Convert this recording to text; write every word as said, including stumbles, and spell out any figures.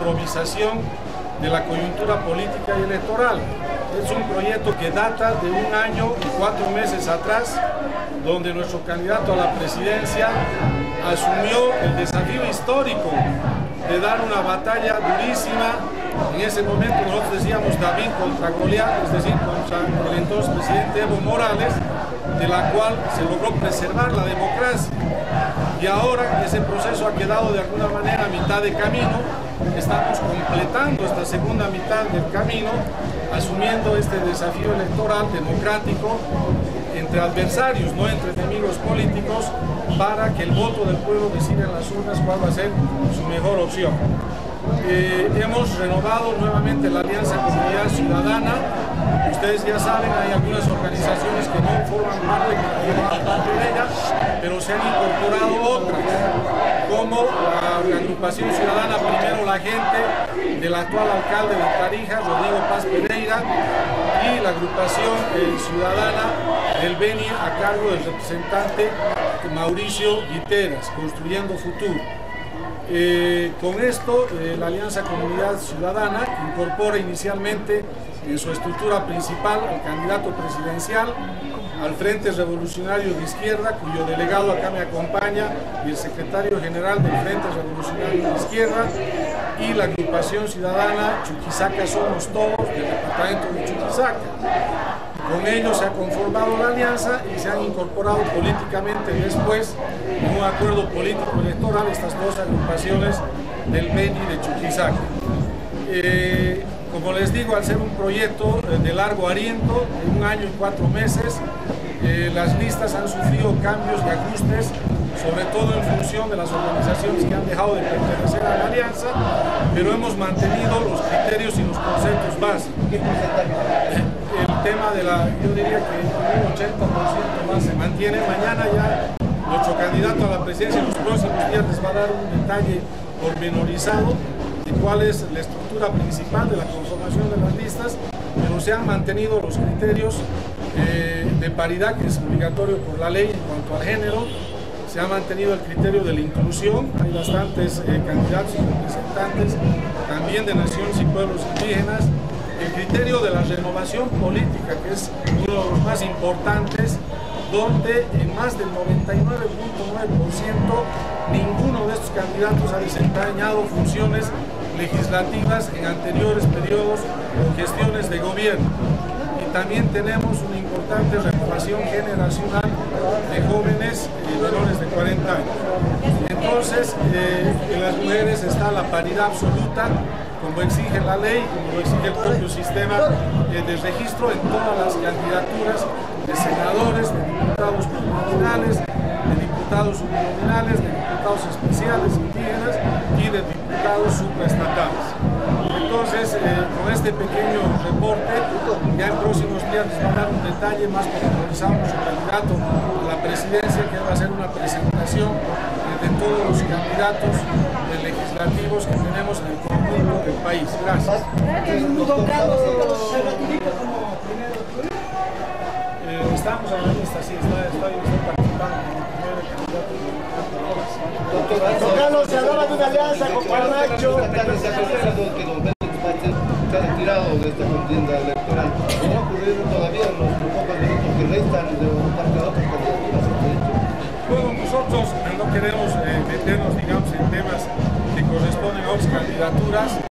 improvisación de la coyuntura política y electoral. Es un proyecto que data de un año y cuatro meses atrás, donde nuestro candidato a la presidencia asumió el desafío histórico de dar una batalla durísima. En ese momento nosotros decíamos David contra Goliat, es decir, contra el entonces presidente Evo Morales, de la cual se logró preservar la democracia. Y ahora ese proceso ha quedado de alguna manera a mitad de camino. Estamos completando esta segunda mitad del camino, asumiendo este desafío electoral democrático entre adversarios, no entre enemigos políticos, para que el voto del pueblo decida en las urnas cuál va a ser su mejor opción. Eh, hemos renovado nuevamente la Alianza Comunidad Ciudadana. Ustedes ya saben, hay algunas organizaciones que no forman parte, que no forman parte de ella, pero se han incorporado otras, como la, la agrupación ciudadana Primero la Gente, del actual alcalde de Tarija, Rodrigo Paz Pereira, y la agrupación eh, ciudadana del Beni a cargo del representante Mauricio Guiteras, Construyendo Futuro. Eh, con esto, eh, la Alianza Comunidad Ciudadana incorpora inicialmente en su estructura principal al candidato presidencial, al Frente Revolucionario de Izquierda, cuyo delegado acá me acompaña, y el secretario general del Frente Revolucionario de Izquierda, y la agrupación ciudadana Chuquisaca Somos Todos, del departamento de Chuquisaca. Con ellos se ha conformado la alianza y se han incorporado políticamente después en un acuerdo político electoral estas dos agrupaciones del Beni de Chuquisaca. Eh, como les digo, al ser un proyecto de largo aliento, de un año y cuatro meses, eh, las listas han sufrido cambios y ajustes, sobre todo en función de las organizaciones que han dejado de pertenecer a la alianza, pero hemos mantenido los criterios y los conceptos básicos. El tema de la, yo diría que un ochenta por ciento más se mantiene. Mañana ya nuestro candidato a la presidencia en los próximos días les va a dar un detalle pormenorizado de cuál es la estructura principal de la conformación de las listas, pero se han mantenido los criterios eh, de paridad, que es obligatorio por la ley en cuanto al género. Se ha mantenido el criterio de la inclusión, hay bastantes eh, candidatos y representantes también de naciones y pueblos indígenas. El criterio de la renovación política, que es uno de los más importantes, donde en más del noventa y nueve punto nueve por ciento ninguno de estos candidatos ha desempeñado funciones legislativas en anteriores periodos o gestiones de gobierno. Y también tenemos una importante renovación generacional de jóvenes y menores de cuarenta años. Entonces, eh, en las mujeres está la paridad absoluta, como exige la ley, como lo exige el propio sistema eh, de registro en todas las candidaturas de senadores, de diputados plurinominales, de diputados uninominales, de diputados especiales indígenas y de diputados supraestatales. Entonces, eh, con este pequeño reporte, ya en próximos días les va a dar un detalle más pormenorizado nuestro candidato a la presidencia, que va a hacer una presentación de todos los candidatos legislativos que tenemos en el conjunto del país. Gracias. Eh, estamos en la lista, sí, está, está, está participando como primer candidato. Doctor Carlos, se hablaba de una alianza con Parnacho. Se ha retirado de esta contienda electoral. ¿No ha ocurrido todavía en los pocos minutos que restan de parte de otras candidaturas? Bueno, nosotros no queremos eh, meternos, digamos, en temas que corresponden a otras candidaturas.